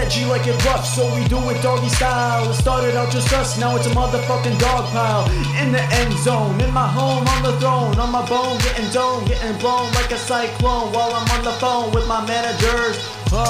edgy like it rough, so we do it doggy style. It started out just us, now it's a motherfucking dog pile. In the end zone, in my home, on the throne, on my bone, getting zoned, getting blown like a cyclone while I'm on the phone with my managers.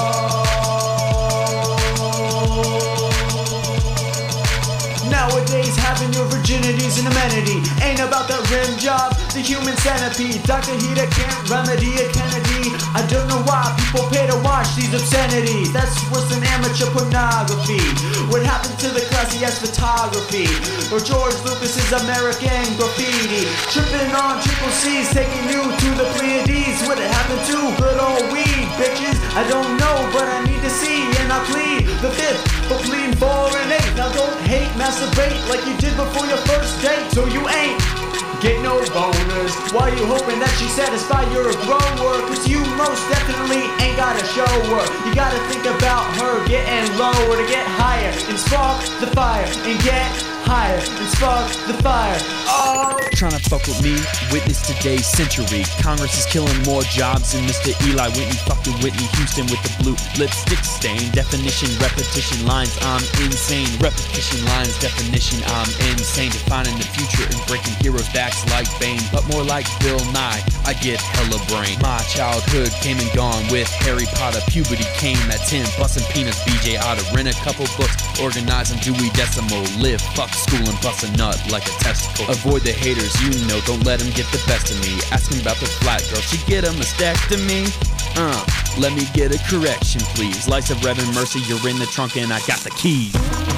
Nowadays, having your virginity's an amenity. Ain't about that rim job, the human centipede. Dr. Heater can't remedy a Kennedy. I don't know why people pay to watch these obscenities. That's worse than amateur pornography. What happened to the classy ass photography? Or George Lucas's American graffiti? Tripping on triple C's, taking you to the Pleiades. What happened to good old weed, bitches? I don't know, but I need to see. And I plead the fifth, but pleading 4 and 8. Now don't hate, masturbate like you did before your first date. So you ain't get no boners. Why you hoping that she satisfy your grower? Cause you most definitely ain't gotta show her. You gotta think about her getting lower to get higher and spark the fire and get higher and spark the fire. Oh, tryna fuck with me, witness today's century. Congress is killing more jobs than Mr. Eli Whitney fucking Whitney Houston with the blue lipstick stain. Definition, repetition, lines, I'm insane. Repetition, lines, definition, I'm insane. Defining the future and breaking heroes' backs like Bane, but more like Bill Nye. I get hella brain. My childhood came and gone with Harry Potter. Puberty came at 10, busting peanuts. BJ Otter, rent a couple books, organize them Dewey Decimal. Live, fuck school and bust a nut like a testicle. Avoid the haters, you know, don't let them get the best of me. Asking about the flat girl, she get a mastectomy? Let me get a correction, please. Lights of Reverend Mercy, you're in the trunk and I got the keys.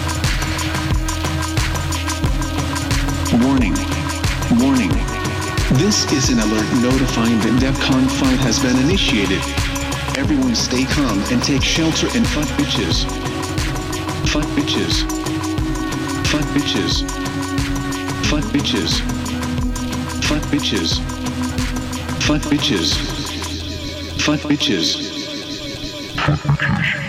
Warning. Warning. This is an alert notifying that DEFCON-5 has been initiated. Everyone stay calm and take shelter and fuck bitches. Fuck bitches. Fuck bitches. Fuck bitches. Fuck bitches. Fuck bitches. Fuck bitches. Fuck bitches.